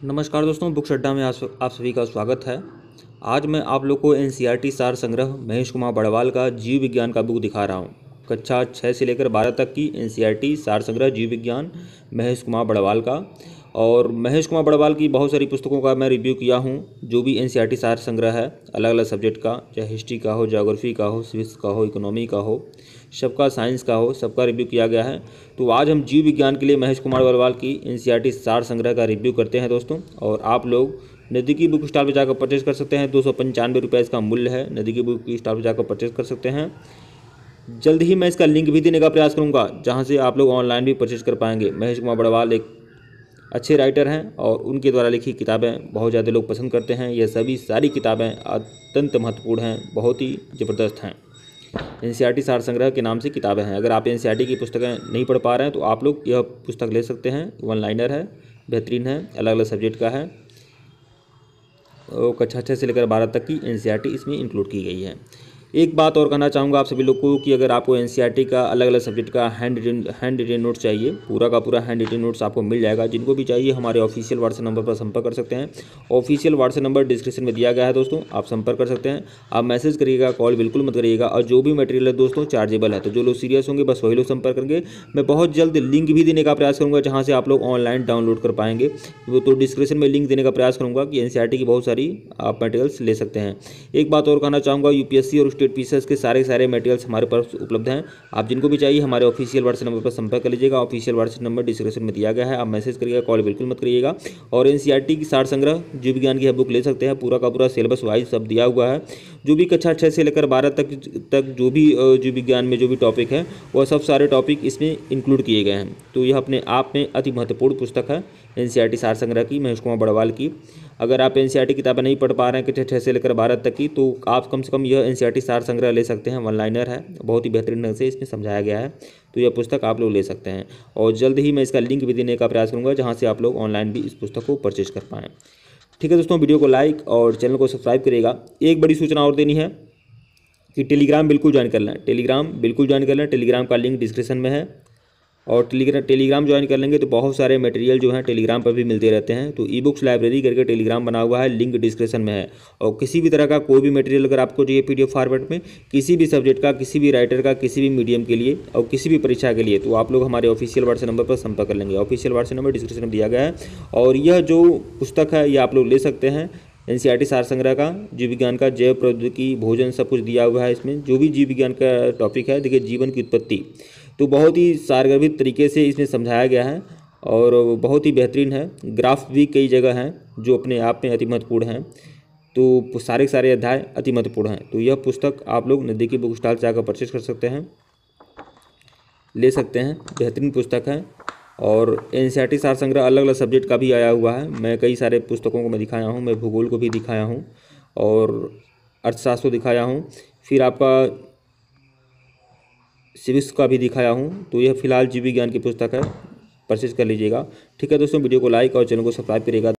नमस्कार दोस्तों, बुक्स अड्डा में आप सभी का स्वागत है। आज मैं आप लोग को एनसीईआरटी सार संग्रह महेश कुमार बड़वाल का जीव विज्ञान का बुक दिखा रहा हूँ। कक्षा 6 से लेकर 12 तक की एनसीईआरटी सार संग्रह जीव विज्ञान महेश कुमार बड़वाल का। और महेश कुमार बड़वाल की बहुत सारी पुस्तकों का मैं रिव्यू किया हूँ। जो भी एनसीईआरटी सार संग्रह है अलग अलग सब्जेक्ट का, चाहे हिस्ट्री का हो, ज्योग्राफी का हो, सिविक्स का हो, इकोनॉमी का हो, सबका, साइंस का हो, सबका रिव्यू किया गया है। तो आज हम जीव विज्ञान के लिए महेश कुमार बड़वाल की एनसीईआरटी सार संग्रह का रिव्यू करते हैं दोस्तों। और आप लोग नज़दीकी बुक स्टॉल पर जाकर परचेज कर सकते हैं। 295 रुपये इसका मूल्य है। नज़दीकी बुक स्टॉल पर जाकर परचेज कर सकते हैं। जल्द ही मैं इसका लिंक भी देने का प्रयास करूंगा, जहां से आप लोग ऑनलाइन भी परचेज कर पाएंगे। महेश कुमार बड़वाल एक अच्छे राइटर हैं और उनके द्वारा लिखी किताबें बहुत ज़्यादा लोग पसंद करते हैं। ये सारी किताबें अत्यंत महत्वपूर्ण हैं, बहुत ही ज़बरदस्त हैं। एनसीईआरटी सार संग्रह के नाम से किताबें हैं। अगर आप एनसीईआरटी की पुस्तकें नहीं पढ़ पा रहे हैं तो आप लोग यह पुस्तक ले सकते हैं। वन लाइनर है, बेहतरीन है, अलग अलग सब्जेक्ट का है। कक्षा 6 से लेकर 12 तक की एनसीईआरटी इसमें इंक्लूड की गई है। एक बात और कहना चाहूँगा आप सभी लोग को कि अगर आपको एनसीईआरटी का अलग अलग सब्जेक्ट का हैंड रिटेन नोट्स चाहिए, पूरा का पूरा हैंड रिटेन नोट्स आपको मिल जाएगा। जिनको भी चाहिए हमारे ऑफिशियल व्हाट्सएप नंबर पर संपर्क कर सकते हैं। ऑफिशियल व्हाट्सएप नंबर डिस्क्रिप्शन में दिया गया है दोस्तों, आप संपर्क कर सकते हैं। आप मैसेज करिएगा, कॉल बिल्कुल मत करिएगा। और जो भी मटेरियल है दोस्तों चार्जेबल है, तो जो लोग सीरियस होंगे बस वही लोग संपर्क करेंगे। मैं बहुत जल्द लिंक भी देने का प्रयास करूँगा, जहाँ से आप लोग ऑनलाइन डाउनलोड कर पाएंगे। वो तो डिस्क्रिप्शन में लिंक देने का प्रयास करूँगा कि एनसीईआरटी की बहुत सारी आप मटेरियल्स ले सकते हैं। एक बात और कहना चाहूँगा, यूपीएससी और स्टेट पीसीएस के सारे मटेरियल्स हमारे पास उपलब्ध हैं। आप जिनको भी चाहिए हमारे ऑफिशियल व्हाट्सएप नंबर पर संपर्क कर लीजिएगा। ऑफिशियल व्हाट्सएप नंबर डिस्क्रिप्शन में दिया गया है, आप मैसेज करिएगा, कॉल बिल्कुल मत करिएगा। और एनसीईआरटी की सार संग्रह जीव विज्ञान की बुक ले सकते हैं। पूरा का पूरा सिलेबस वाइज सब दिया हुआ है। जो भी कक्षा 6 से लेकर 12 तक जो भी जीव विज्ञान में जो भी टॉपिक है वह सब सारे टॉपिक इसमें इंक्लूड किए गए हैं। तो यह अपने आप में अति महत्वपूर्ण पुस्तक है एनसीईआरटी सार संग्रह की, महेश कुमार बड़वाल की। अगर आप एनसीईआरटी किताबें नहीं पढ़ पा रहे हैं कक्षा 6 से लेकर 12 तक की, तो आप कम से कम यह एनसीईआरटी सार संग्रह ले सकते हैं। वन लाइनर है, बहुत ही बेहतरीन ढंग से इसमें समझाया गया है। तो यह पुस्तक आप लोग ले सकते हैं। और जल्द ही मैं इसका लिंक भी देने का प्रयास करूँगा, जहाँ से आप लोग ऑनलाइन भी इस पुस्तक को परचेज कर पाएँ। ठीक है दोस्तों, वीडियो को लाइक और चैनल को सब्सक्राइब करिएगा। एक बड़ी सूचना और देनी है कि टेलीग्राम बिल्कुल ज्वाइन कर लें। टेलीग्राम बिल्कुल ज्वाइन कर लें। टेलीग्राम का लिंक डिस्क्रिप्शन में है। और टेलीग्राम ज्वाइन कर लेंगे तो बहुत सारे मटेरियल जो हैं टेलीग्राम पर भी मिलते रहते हैं। तो ई बुक्स लाइब्रेरी करके टेलीग्राम बना हुआ है, लिंक डिस्क्रिप्शन में है। और किसी भी तरह का कोई भी मटेरियल अगर आपको चाहिए पीडीएफ फॉर्मेट में, किसी भी सब्जेक्ट का, किसी भी राइटर का, किसी भी मीडियम के लिए और किसी भी परीक्षा के लिए, तो आप लोग हमारे ऑफिशियल व्हाट्सएप नंबर पर संपर्क कर लेंगे। ऑफिशियल व्हाट्सएप नंबर डिस्क्रिप्शन में दिया गया है। और यह जो पुस्तक है ये आप लोग ले सकते हैं। एनसीईआरटी सार संग्रह का जीव विज्ञान का जैव प्रौद्योगिकी, भोजन, सब कुछ दिया हुआ है इसमें। जो भी जीव विज्ञान का टॉपिक है, देखिए जीवन की उत्पत्ति, तो बहुत ही सारगर्भित तरीके से इसमें समझाया गया है और बहुत ही बेहतरीन है। ग्राफ भी कई जगह हैं जो अपने आप में अति महत्वपूर्ण हैं। तो सारे अध्याय अति महत्वपूर्ण हैं। तो यह पुस्तक आप लोग नज़दीकी बुक स्टॉल से जाकर परचेज कर सकते हैं, ले सकते हैं। बेहतरीन पुस्तक है। और एनसीईआरटी सार संग्रह अलग अलग सब्जेक्ट का भी आया हुआ है। मैं कई सारे पुस्तकों को मैं दिखाया हूँ। मैं भूगोल को भी दिखाया हूँ और अर्थशास्त्र को दिखाया हूँ, फिर आपका सिविक्स का भी दिखाया हूँ। तो यह फिलहाल जीव विज्ञान की पुस्तक है, परचेज कर लीजिएगा। ठीक है दोस्तों, वीडियो को लाइक और चैनल को सब्सक्राइब करिएगा।